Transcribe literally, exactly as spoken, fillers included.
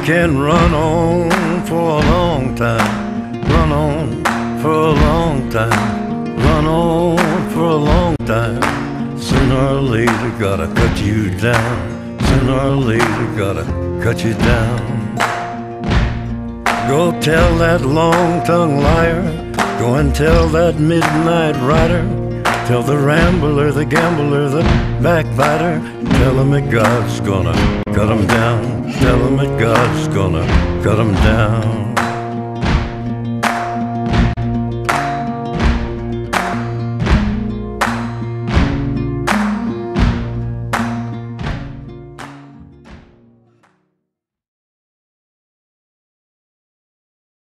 can run on for a long time, run on for a long time, run on for a long time. Sooner or later gotta cut you down, sooner or later gotta cut you down. Go tell that long-tongued liar, go and tell that midnight rider, tell the rambler, the gambler, the backbiter, tell him that God's gonna cut him down, tell him that God's gonna cut him down.